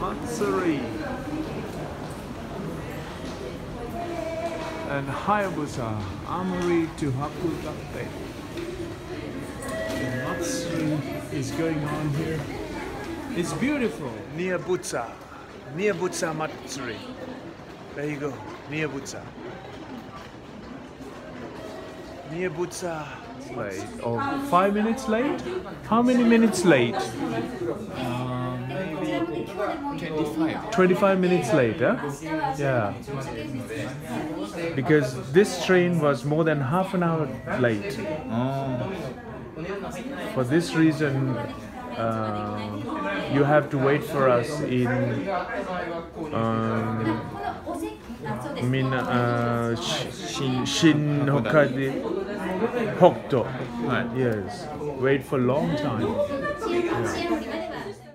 Matsuri and Hayabusa Aomori to Hakutate. The Matsuri is going on here. It's beautiful. Niyabutsa Matsuri. There you go, Niyabutsa. Niyabutsa. Late. Oh, 5 minutes late? How many minutes late? Maybe 25. 25 minutes late, huh? Yeah. Because this train was more than half an hour late. For this reason, you have to wait for us in Shin Hokkaido. Yes. Wait for a long time. Yeah.